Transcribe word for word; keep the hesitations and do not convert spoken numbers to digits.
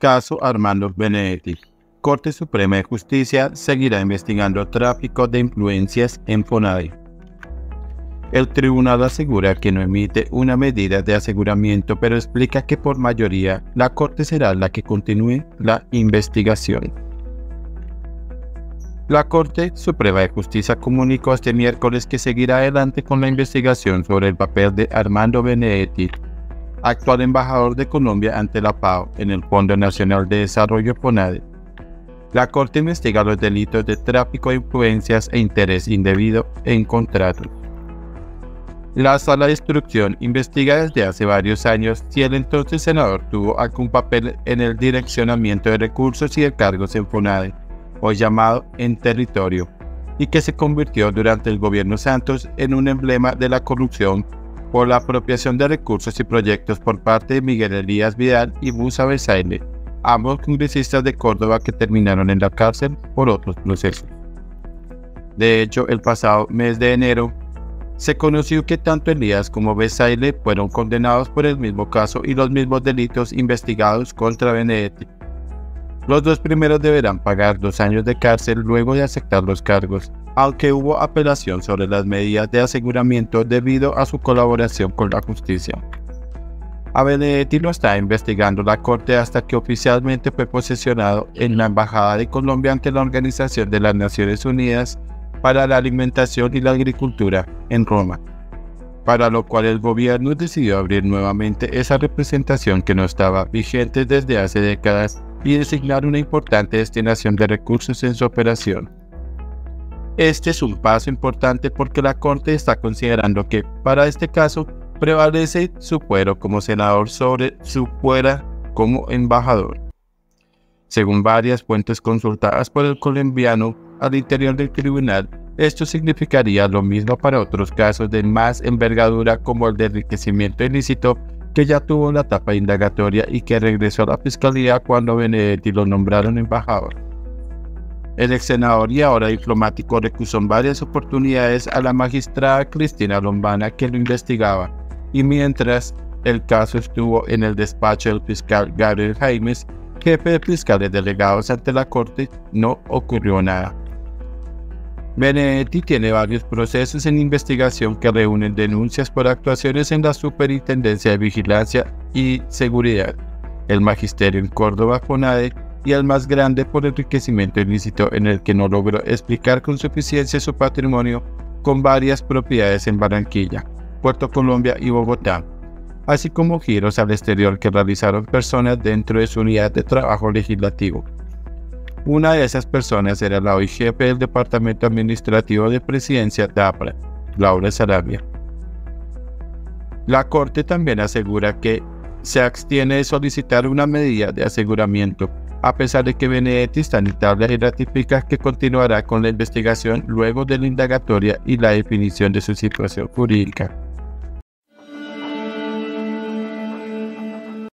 Caso Armando Benedetti. Corte Suprema de Justicia seguirá investigando tráfico de influencias en FONADE. El tribunal asegura que no emite una medida de aseguramiento, pero explica que por mayoría la Corte será la que continúe la investigación. La Corte Suprema de Justicia comunicó este miércoles que seguirá adelante con la investigación sobre el papel de Armando Benedetti, actual embajador de Colombia ante la FAO en el Fondo Nacional de Desarrollo FONADE. La Corte investiga los delitos de tráfico de influencias e interés indebido en contratos. La Sala de Instrucción investiga desde hace varios años si el entonces senador tuvo algún papel en el direccionamiento de recursos y de cargos en FONADE, hoy llamado En Territorio, y que se convirtió durante el gobierno Santos en un emblema de la corrupción por la apropiación de recursos y proyectos por parte de Miguel Elías Vidal y Musa Besaile, ambos congresistas de Córdoba que terminaron en la cárcel por otros procesos. De hecho, el pasado mes de enero, se conoció que tanto Elías como Besaile fueron condenados por el mismo caso y los mismos delitos investigados contra Benedetti. Los dos primeros deberán pagar dos años de cárcel luego de aceptar los cargos, aunque hubo apelación sobre las medidas de aseguramiento debido a su colaboración con la justicia. A Benedetti lo está investigando la Corte hasta que oficialmente fue posesionado en la Embajada de Colombia ante la Organización de las Naciones Unidas para la Alimentación y la Agricultura en Roma, para lo cual el gobierno decidió abrir nuevamente esa representación que no estaba vigente desde hace décadas y designar una importante destinación de recursos en su operación. Este es un paso importante porque la Corte está considerando que, para este caso, prevalece su fuero como senador sobre su fuera como embajador. Según varias fuentes consultadas por el colombiano al interior del tribunal, esto significaría lo mismo para otros casos de más envergadura como el de enriquecimiento ilícito, que ya tuvo la etapa indagatoria y que regresó a la fiscalía cuando Benedetti lo nombraron embajador. El ex senador y ahora diplomático recusó en varias oportunidades a la magistrada Cristina Lombana que lo investigaba, y mientras el caso estuvo en el despacho del fiscal Gabriel Jaimes, jefe de fiscales delegados ante la Corte, no ocurrió nada. Benedetti tiene varios procesos en investigación que reúnen denuncias por actuaciones en la Superintendencia de Vigilancia y Seguridad, el Magisterio en Córdoba FONADE y el más grande por enriquecimiento ilícito, en el que no logró explicar con suficiencia su patrimonio con varias propiedades en Barranquilla, Puerto Colombia y Bogotá, así como giros al exterior que realizaron personas dentro de su unidad de trabajo legislativo. Una de esas personas era la hoy jefe del Departamento Administrativo de Presidencia DAPRA, Laura Sarabia. La Corte también asegura que se abstiene de solicitar una medida de aseguramiento, a pesar de que Benedetti está en tabla y ratifica que continuará con la investigación luego de la indagatoria y la definición de su situación jurídica.